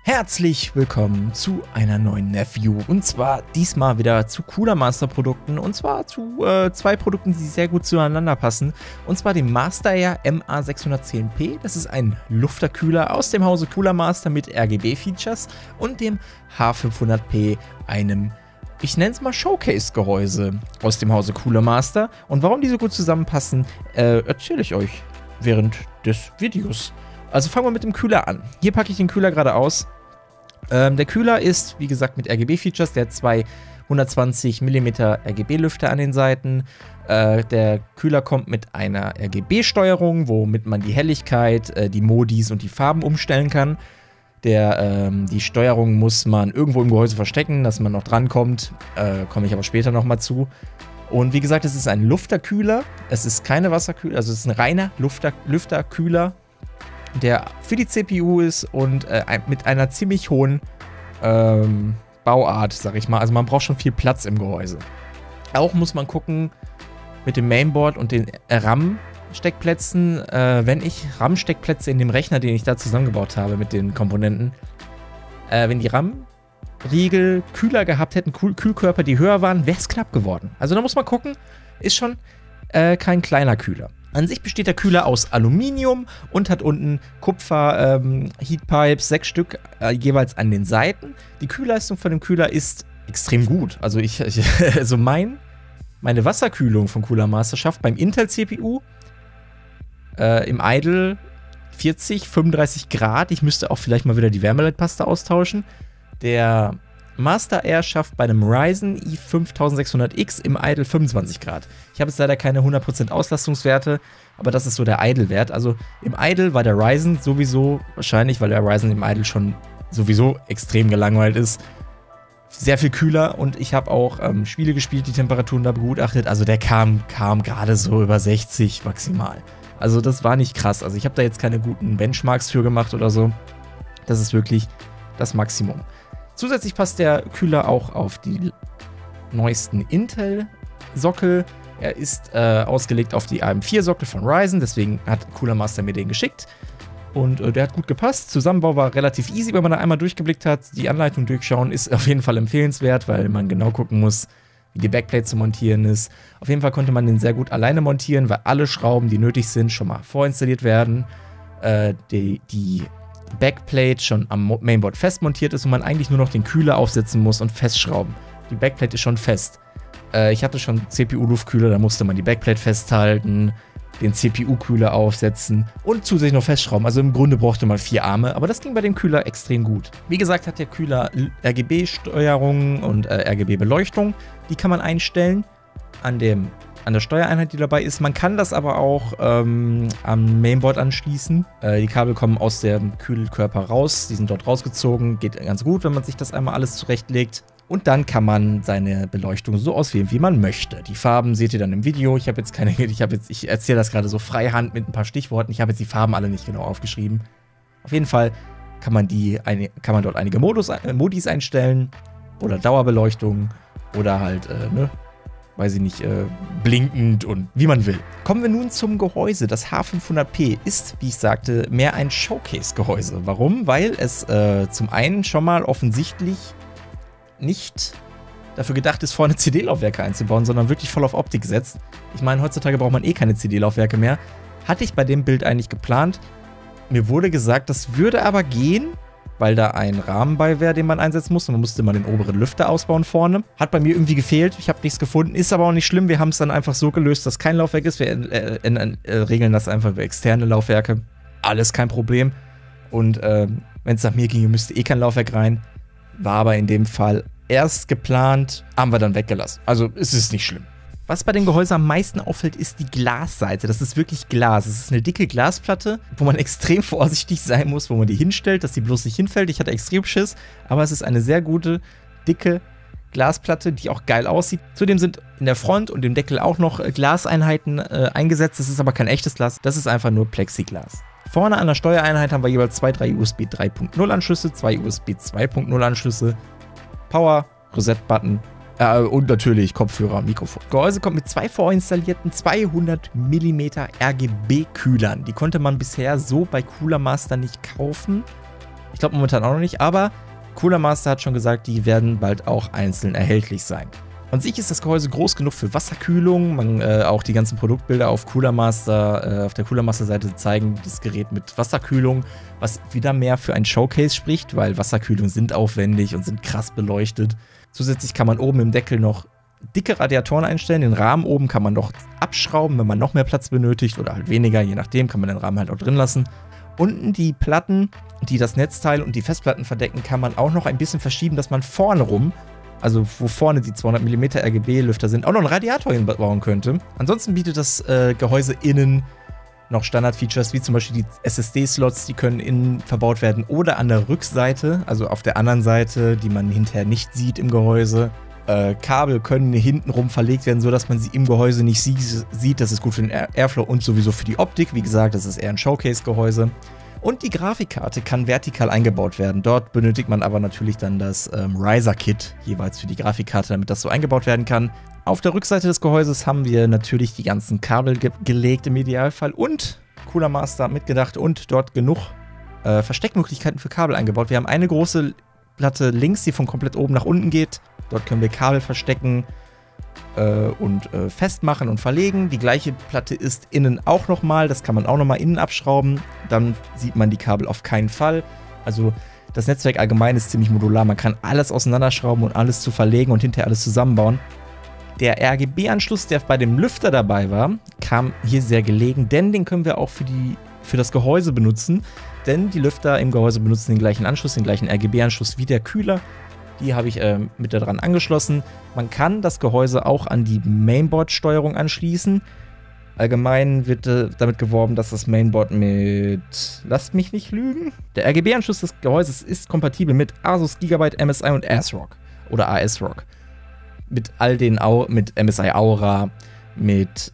Herzlich willkommen zu einer neuen Review und zwar diesmal wieder zu Cooler Master Produkten und zwar zu zwei Produkten, die sehr gut zueinander passen und zwar dem Master Air MA610P, das ist ein Lufterkühler aus dem Hause Cooler Master mit RGB-Features und dem H500P, einem, ich nenne es mal Showcase-Gehäuse aus dem Hause Cooler Master. Und warum die so gut zusammenpassen, erzähle ich euch während des Videos. Also fangen wir mit dem Kühler an. Hier packe ich den Kühler gerade aus. Der Kühler ist, wie gesagt, mit RGB-Features. Der hat zwei 120 mm RGB-Lüfter an den Seiten. Der Kühler kommt mit einer RGB-Steuerung, womit man die Helligkeit, die Modis und die Farben umstellen kann. Die Steuerung muss man irgendwo im Gehäuse verstecken, dass man noch drankommt. Komme ich aber später nochmal zu. Und wie gesagt, es ist ein Lufterkühler. Es ist keine Wasserkühler, also es ist ein reiner Lüfterkühler, der für die CPU ist und mit einer ziemlich hohen Bauart, sag ich mal. Also man braucht schon viel Platz im Gehäuse. Auch muss man gucken mit dem Mainboard und den RAM-Steckplätzen, wenn ich RAM-Steckplätze in dem Rechner, den ich da zusammengebaut habe mit den Komponenten, wenn die RAM-Riegel kühler gehabt hätten, Kühlkörper, die höher waren, wäre es knapp geworden. Also da muss man gucken, ist schon kein kleiner Kühler. An sich besteht der Kühler aus Aluminium und hat unten Kupfer Heatpipes, 6 Stück, jeweils an den Seiten. Die Kühlleistung von dem Kühler ist extrem gut. Also also meine Wasserkühlung von Cooler Master schafft beim Intel CPU im Idle 40, 35 Grad. Ich müsste auch vielleicht mal wieder die Wärmeleitpaste austauschen. Der Master Air schafft bei einem Ryzen i5600X im Idle 25 Grad. Ich habe jetzt leider keine 100% Auslastungswerte, aber das ist so der Idle-Wert. Also im Idle war der Ryzen sowieso, wahrscheinlich, weil der Ryzen im Idle schon sowieso extrem gelangweilt ist, sehr viel kühler und ich habe auch Spiele gespielt, die Temperaturen da begutachtet. Also der kam gerade so über 60 maximal. Also das war nicht krass. Also ich habe da jetzt keine guten Benchmarks für gemacht oder so. Das ist wirklich das Maximum. Zusätzlich passt der Kühler auch auf die neuesten Intel-Sockel. Er ist ausgelegt auf die AM4-Sockel von Ryzen, deswegen hat Cooler Master mir den geschickt. Und der hat gut gepasst. Zusammenbau war relativ easy, wenn man da einmal durchgeblickt hat. Die Anleitung durchschauen ist auf jeden Fall empfehlenswert, weil man genau gucken muss, wie die Backplate zu montieren ist. Auf jeden Fall konnte man den sehr gut alleine montieren, weil alle Schrauben, die nötig sind, schon mal vorinstalliert werden. Die Backplate schon am Mainboard fest montiert ist und man eigentlich nur noch den Kühler aufsetzen muss und festschrauben. Die Backplate ist schon fest. Ich hatte schon CPU-Luftkühler, da musste man die Backplate festhalten, den CPU-Kühler aufsetzen und zusätzlich noch festschrauben. Also im Grunde brauchte man 4 Arme, aber das ging bei dem Kühler extrem gut. Wie gesagt, hat der Kühler RGB-Steuerung und RGB-Beleuchtung. Die kann man einstellen an der Steuereinheit, die dabei ist. Man kann das aber auch am Mainboard anschließen. Die Kabel kommen aus dem Kühlkörper raus, die sind dort rausgezogen. Geht ganz gut, wenn man sich das einmal alles zurechtlegt. Und dann kann man seine Beleuchtung so auswählen, wie man möchte. Die Farben seht ihr dann im Video. Ich erzähle das gerade so freihand mit ein paar Stichworten. Ich habe jetzt die Farben alle nicht genau aufgeschrieben. Auf jeden Fall kann man dort einige Modis einstellen oder Dauerbeleuchtung oder halt, weiß ich nicht, blinkend und wie man will. Kommen wir nun zum Gehäuse. Das H500P ist, wie ich sagte, mehr ein Showcase-Gehäuse. Warum? Weil es zum einen schon mal offensichtlich nicht dafür gedacht ist, vorne CD-Laufwerke einzubauen, sondern wirklich voll auf Optik setzt. Ich meine, heutzutage braucht man eh keine CD-Laufwerke mehr. Hatte ich bei dem Bild eigentlich geplant. Mir wurde gesagt, das würde aber gehen, weil da ein Rahmen bei wäre, den man einsetzen muss. Und man musste mal den oberen Lüfter ausbauen vorne. Hat bei mir irgendwie gefehlt. Ich habe nichts gefunden. Ist aber auch nicht schlimm. Wir haben es dann einfach so gelöst, dass kein Laufwerk ist. Wir regeln das einfach über externe Laufwerke. Alles kein Problem. Und wenn es nach mir ginge, müsste eh kein Laufwerk rein. War aber in dem Fall erst geplant, haben wir dann weggelassen. Also es ist nicht schlimm. Was bei dem Gehäuse am meisten auffällt, ist die Glasseite. Das ist wirklich Glas. Es ist eine dicke Glasplatte, wo man extrem vorsichtig sein muss, wo man die hinstellt, dass die bloß nicht hinfällt. Ich hatte extrem Schiss, aber es ist eine sehr gute, dicke Glasplatte, die auch geil aussieht. Zudem sind in der Front und im Deckel auch noch Glaseinheiten eingesetzt. Das ist aber kein echtes Glas, das ist einfach nur Plexiglas. Vorne an der Steuereinheit haben wir jeweils 3 USB 3.0 Anschlüsse, 2 USB 2.0 Anschlüsse, Power, Reset-Button und natürlich Kopfhörer, Mikrofon. Gehäuse kommt mit 2 vorinstallierten 200 mm RGB-Kühlern. Die konnte man bisher so bei Cooler Master nicht kaufen. Ich glaube momentan auch noch nicht, aber Cooler Master hat schon gesagt, die werden bald auch einzeln erhältlich sein. An sich ist das Gehäuse groß genug für Wasserkühlung. Auch die ganzen Produktbilder auf Cooler Master, auf der Cooler Master Seite zeigen das Gerät mit Wasserkühlung, was wieder mehr für ein Showcase spricht, weil Wasserkühlungen sind aufwendig und sind krass beleuchtet. Zusätzlich kann man oben im Deckel noch dicke Radiatoren einstellen. Den Rahmen oben kann man noch abschrauben, wenn man noch mehr Platz benötigt oder halt weniger, je nachdem, kann man den Rahmen halt auch drin lassen. Unten die Platten, die das Netzteil und die Festplatten verdecken, kann man auch noch ein bisschen verschieben, dass man vorne rum, also wo vorne die 200 mm RGB-Lüfter sind, auch noch einen Radiator hinbauen könnte. Ansonsten bietet das Gehäuse innen noch Standard-Features, wie zum Beispiel die SSD-Slots, die können innen verbaut werden oder an der Rückseite, also auf der anderen Seite, die man hinterher nicht sieht im Gehäuse. Kabel können hintenrum verlegt werden, sodass man sie im Gehäuse nicht sieht. Das ist gut für den Airflow und sowieso für die Optik. Wie gesagt, das ist eher ein Showcase-Gehäuse. Und die Grafikkarte kann vertikal eingebaut werden. Dort benötigt man aber natürlich dann das Riser-Kit jeweils für die Grafikkarte, damit das so eingebaut werden kann. Auf der Rückseite des Gehäuses haben wir natürlich die ganzen Kabel gelegt im Idealfall und Cooler Master mitgedacht und dort genug Versteckmöglichkeiten für Kabel eingebaut. Wir haben eine große Platte links, die von komplett oben nach unten geht. Dort können wir Kabel verstecken und festmachen und verlegen. Die gleiche Platte ist innen auch nochmal. Das kann man auch nochmal innen abschrauben. Dann sieht man die Kabel auf keinen Fall. Also das Netzwerk allgemein ist ziemlich modular. Man kann alles auseinanderschrauben und alles zu verlegen und hinterher alles zusammenbauen. Der RGB-Anschluss, der bei dem Lüfter dabei war, kam hier sehr gelegen, denn den können wir auch für das Gehäuse benutzen. Denn die Lüfter im Gehäuse benutzen den gleichen Anschluss, den gleichen RGB-Anschluss wie der Kühler. Die habe ich mit daran angeschlossen. Man kann das Gehäuse auch an die Mainboard-Steuerung anschließen. Allgemein wird damit geworben, dass das Mainboard mit, lasst mich nicht lügen, der RGB-Anschluss des Gehäuses ist kompatibel mit Asus, Gigabyte, MSI und ASRock oder ASRock. Mit all den, mit MSI Aura, mit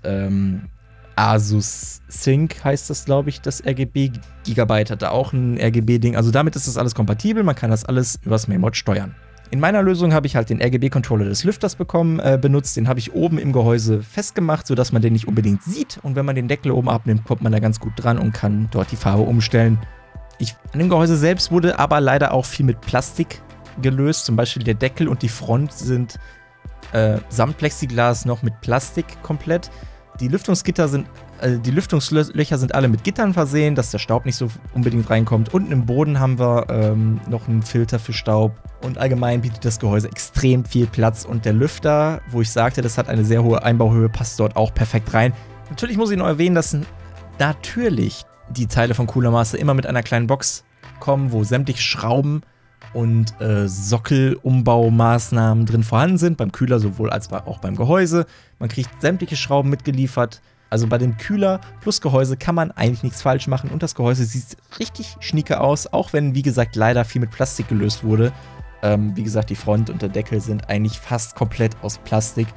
Asus Sync heißt das, glaube ich, das RGB. Gigabyte hat da auch ein RGB-Ding. Also damit ist das alles kompatibel. Man kann das alles übers Mainboard steuern. In meiner Lösung habe ich halt den RGB-Controller des Lüfters benutzt. Den habe ich oben im Gehäuse festgemacht, sodass man den nicht unbedingt sieht. Und wenn man den Deckel oben abnimmt, kommt man da ganz gut dran und kann dort die Farbe umstellen. An dem Gehäuse selbst wurde aber leider auch viel mit Plastik gelöst. Zum Beispiel der Deckel und die Front sind samt Plexiglas noch mit Plastik komplett. Die Lüftungslöcher sind alle mit Gittern versehen, dass der Staub nicht so unbedingt reinkommt. Unten im Boden haben wir noch einen Filter für Staub. Und allgemein bietet das Gehäuse extrem viel Platz. Und der Lüfter, wo ich sagte, das hat eine sehr hohe Einbauhöhe, passt dort auch perfekt rein. Natürlich muss ich noch erwähnen, dass natürlich die Teile von Cooler Master immer mit einer kleinen Box kommen, wo sämtliche Schrauben und Sockelumbaumaßnahmen drin vorhanden sind. Beim Kühler sowohl als auch beim Gehäuse. Man kriegt sämtliche Schrauben mitgeliefert. Also bei dem Kühler plus Gehäuse kann man eigentlich nichts falsch machen und das Gehäuse sieht richtig schnieke aus, auch wenn, wie gesagt, leider viel mit Plastik gelöst wurde. Wie gesagt, die Front und der Deckel sind eigentlich fast komplett aus Plastik.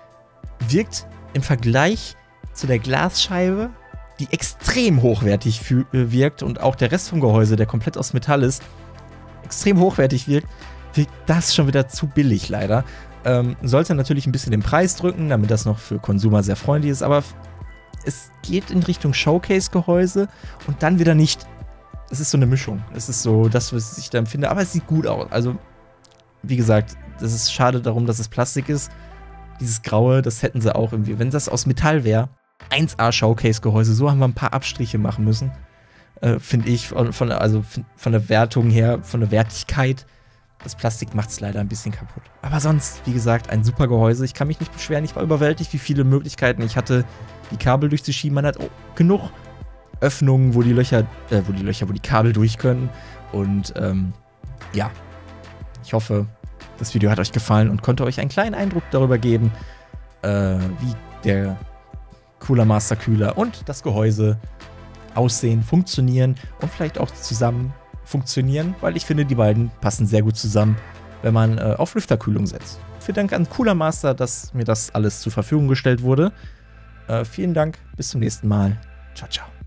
Wirkt im Vergleich zu der Glasscheibe, die extrem hochwertig wirkt und auch der Rest vom Gehäuse, der komplett aus Metall ist, extrem hochwertig wirkt das schon wieder zu billig leider. Sollte natürlich ein bisschen den Preis drücken, damit das noch für Konsumer sehr freundlich ist, aber es geht in Richtung Showcase-Gehäuse und dann wieder nicht. Es ist so eine Mischung. Es ist so das, was ich da empfinde, aber es sieht gut aus. Also, wie gesagt, das ist schade darum, dass es Plastik ist. Dieses Graue, das hätten sie auch irgendwie. Wenn das aus Metall wäre, 1A Showcase-Gehäuse, so haben wir ein paar Abstriche machen müssen. Finde ich, von der Wertung her, von der Wertigkeit. Das Plastik macht es leider ein bisschen kaputt. Aber sonst, wie gesagt, ein super Gehäuse. Ich kann mich nicht beschweren. Ich war überwältigt, wie viele Möglichkeiten ich hatte, die Kabel durchzuschieben. Man hat genug Öffnungen, wo die Kabel durch können. Und ja, ich hoffe, das Video hat euch gefallen und konnte euch einen kleinen Eindruck darüber geben, wie der Cooler Master Kühler und das Gehäuse aussehen, funktionieren und vielleicht auch zusammen funktionieren, weil ich finde, die beiden passen sehr gut zusammen, wenn man auf Lüfterkühlung setzt. Vielen Dank an Cooler Master, dass mir das alles zur Verfügung gestellt wurde. Vielen Dank, bis zum nächsten Mal. Ciao, ciao.